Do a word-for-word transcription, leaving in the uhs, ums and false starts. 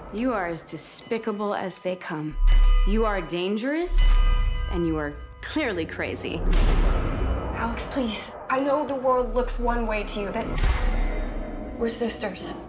You are as despicable as they come. You are dangerous, and you are clearly crazy. Alex, please. I know the world looks one way to you, that we're sisters.